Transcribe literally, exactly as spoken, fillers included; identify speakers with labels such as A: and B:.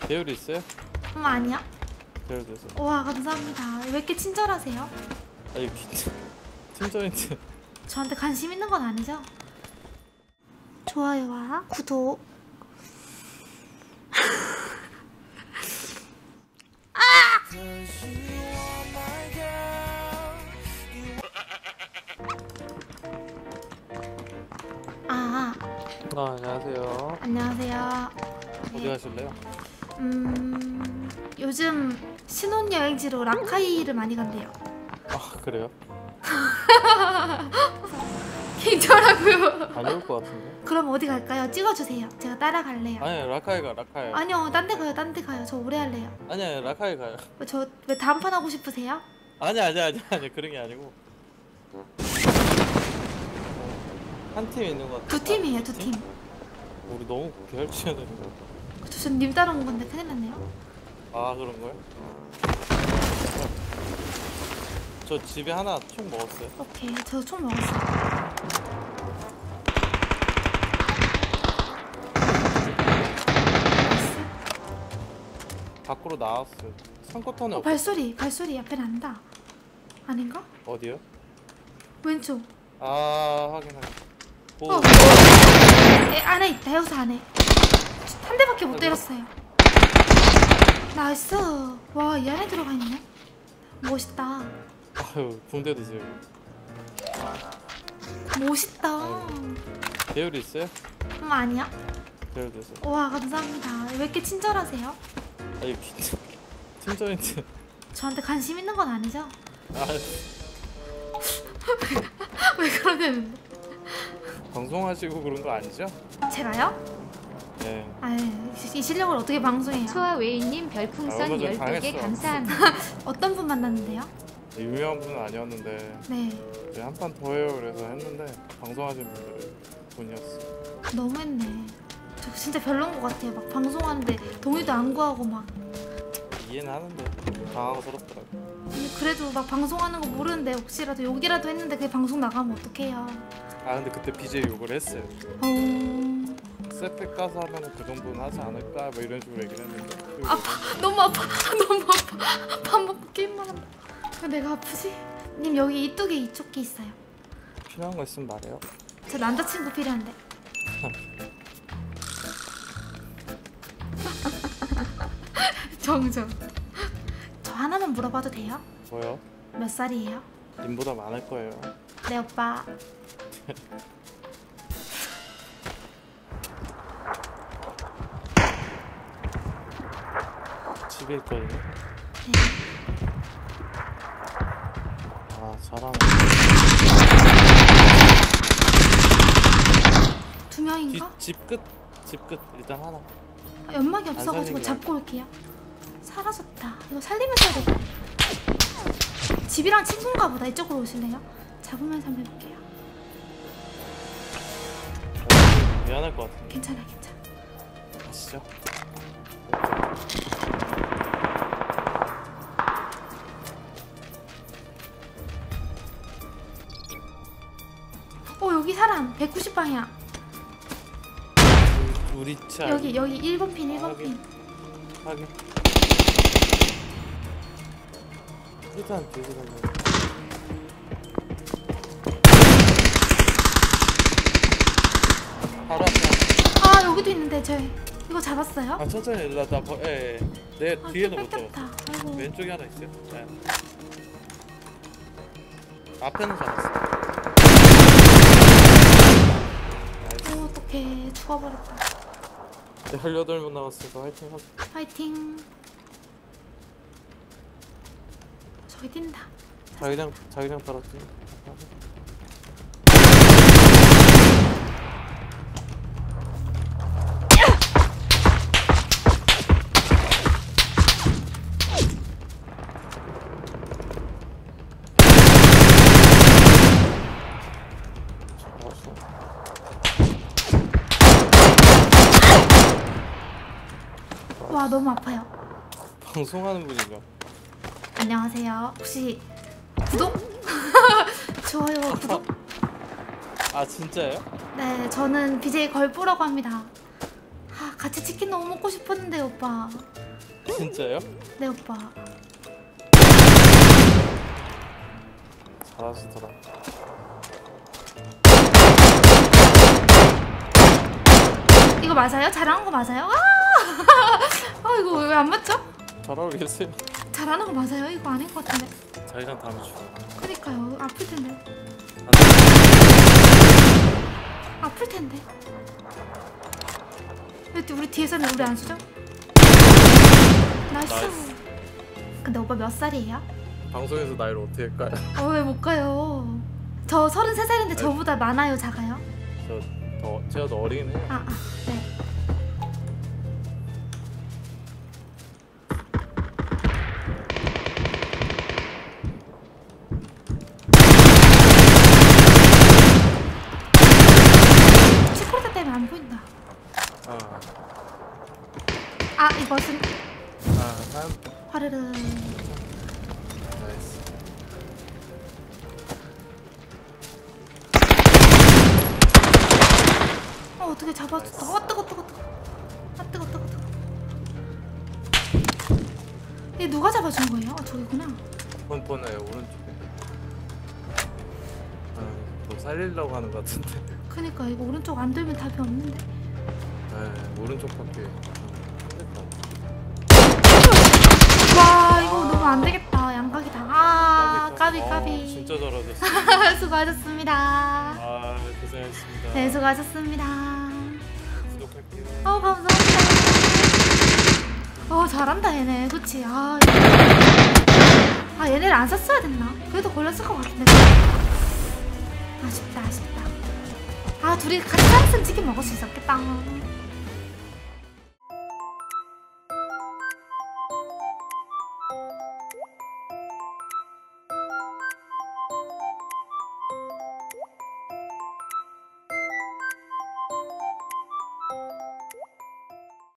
A: 배율이 있어요?
B: 음, 아니야.
A: 배율 돼서.
B: 와, 감사합니다. 왜 이렇게 친절하세요?
A: 아니 팀전인데.
B: 저한테 관심 있는 건 아니죠? 좋아요와 구독. 아! 아,
A: 아, 안녕하세요.
B: 안녕하세요.
A: 어디
B: 네.
A: 가실래요?
B: 음, 요즘 신혼여행지로 라카이를 많이 간대요.
A: 아, 그래요?
B: 괜찮아고요.
A: 다녀올 것 같은데.
B: 그럼 어디 갈까요? 찍어주세요. 제가 따라갈래요.
A: 아니, 라카이 가, 라카이.
B: 아니요, 딴 데 가요, 딴 데 가요. 저 오래 할래요.
A: 아니, 아니, 라카이 가요.
B: 저 왜 다음 판 하고 싶으세요?
A: 아니, 아니, 아니, 아니, 그런 게 아니고. 한 팀 있는 것 같아.
B: 두 팀이에요, 두 팀.
A: 우리 너무 계열치야 되는 거.
B: 저 님 따라온 건데 큰일 났네요.
A: 아, 그런 거요? 저 집에 하나 총 먹었어요.
B: 오케이, 저 총 먹었어요. 나이스.
A: 밖으로 나왔어요. 상코턴에
B: 어, 발소리, 발소리 앞에 난다. 아닌가?
A: 어디요?
B: 왼쪽.
A: 아, 확인, 확인. 오,
B: 어, 에, 안에 있다. 여기서 안에. 한 대밖에 못 때렸어요. 나이스. 와, 이 안에 들어가 있네. 멋있다.
A: 아유, 붕대 드세요.
B: 멋있다.
A: 배율이 있어요?
B: 음, 아니야.
A: 배율 돼서.
B: 와, 감사합니다. 왜 이렇게 친절하세요?
A: 아니 팀전인데.
B: 저한테 관심 있는 건 아니죠?
A: 아,
B: 왜 그러냐는데?
A: 방송하시고 그런 거 아니죠?
B: 제가요?
A: 네.
B: 아이, 이 실력을 어떻게 방송해요?
C: 소아웨이님
A: 아,
C: 별풍선
A: 얼마 전에
C: 열두 개
A: 당했어.
C: 감사합니다.
B: 어떤 분 만났는데요?
A: 유명한 분은 아니었는데
B: 네,
A: 한 판 더 해요 그래서 했는데 방송하시는 분들이 분이었어.
B: 너무했네. 저 진짜 별로인 것 같아요. 막 방송하는데 동의도 안 구하고 막.
A: 이해는 하는데 당황스럽더라고.
B: 근데 그래도 막 방송하는 거 모르는데 혹시라도 욕이라도 했는데 그게 방송 나가면 어떡해요?
A: 아 근데 그때 비제이 욕을 했어요.
B: 어...
A: 세팩 가서 하면 그 정도는 하지 않을까 뭐 이런 식으로 얘기를 했는데.
B: 아파, 너무 아파, 너무 아파. 밥 먹고 게임만 한다. 왜 내가 아프지? 님 여기 이쪽에 이쪽 게 있어요.
A: 필요한 거 있으면 말해요.
B: 저 남자친구 필요한데. 정정. 저 하나만 물어봐도 돼요?
A: 뭐요?
B: 몇 살이에요?
A: 님보다 많을 거예요.
B: 네 오빠.
A: 집에 있거든요.
B: 네.
A: 아 잘하네.
B: 두 명인가?
A: 집 끝, 집 끝 일단 하나.
B: 아, 연막이
A: 안
B: 없어가지고
A: 살리는
B: 잡고 올게요. 사라졌다. 이거 살리면서 해야 돼. 집이랑 친구인가 보다. 이쪽으로 오실래요? 잡으면서 한번 해볼게요.
A: 어, 미안할 것 같은데.
B: 괜찮아, 괜찮아.
A: 가시죠.
B: 어 여기 사람 백구십 방향.
A: 우리 차
B: 여기 여기 일 번 핀 일 번
A: 확인.
B: 핀.
A: 하긴. 일단 뒤지던데. 바로 앞에.
B: 아 여기도 있는데 저 이거 잡았어요?
A: 아 천천히 일로 나 버. 예. 예. 내
B: 아,
A: 뒤에는 못
B: 뺏겼다.
A: 잡았어.
B: 아이고.
A: 왼쪽에 하나 있어요. 예. 앞에는 잡았어.
B: 오 어떡해 죽어버렸다.
A: 열여덟 분 남았으니까 화이팅 하자.
B: 파이팅. 저기 뛴다.
A: 자기장 자기장 따랐지.
B: 와 너무 아파요.
A: 방송하는 분인가?
B: 안녕하세요. 혹시 구독? 좋아요 구독?
A: 아 진짜예요?
B: 네 저는 비제이 걸프라고 합니다. 아, 같이 치킨 너무 먹고 싶었는데 오빠.
A: 진짜요?
B: 네 오빠.
A: 잘하시더라.
B: 이거 맞아요? 잘하는 거 맞아요? 아, 아 이거 왜 안 맞죠?
A: 잘하고 계세요.
B: 잘하는 거 맞아요? 이거 아닌 것 같은데.
A: 자기장 다음에 주.
B: 그니까요. 아플 텐데. 아플 텐데. 왜 우리 뒤에서는 우리 안 쓰죠? 나이스.
A: 나이스.
B: 근데 오빠 몇 살이에요?
A: 방송에서 나이를 어떻게 할까요?
B: 어, 왜 못 가요? 저 서른세 살인데 저보다 많아요, 작아요?
A: 저 더 제가 더 어리긴 해요.
B: 아, 아, 네. 시크릿 때문에 안 보인다.
A: 아,
B: 아, 이것은
A: 아, 한
B: 화르르.
A: 나이스.
B: 어, 어떻게 잡아줬다. 어, 뜨거, 뜨거, 뜨거. 아, 뜨거, 뜨거, 뜨거. 얘 누가 잡아준 거예요? 어, 저기구나.
A: 폰 폰에요 오른쪽에. 아, 뭐 살리려고 하는 것 같은데.
B: 그니까 이거 오른쪽 안 돌면 답이 없는데.
A: 네, 오른쪽밖에. 됐다.
B: 와, 이거 너무 안 되겠다. 양각이다. 아, 까비,
A: 아,
B: 까비.
A: 진짜 잘하셨어.
B: 수고하셨습니다.
A: 아, 고생하셨습니다.
B: 네, 수고하셨습니다.
A: 구독할게요.
B: 어, 감사합니다. 어, 잘한다, 얘네. 그치? 아, 아, 얘네를 안 샀어야 됐나? 그래도 걸렸을 것 같은데. 아쉽다, 아쉽다. 아, 둘이 같이 살았으면 치킨 먹을 수 있었겠다.